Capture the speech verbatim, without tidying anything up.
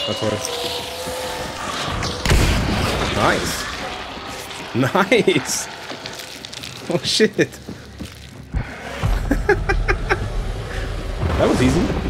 That's worse. Nice. Nice. Oh shit. That was easy.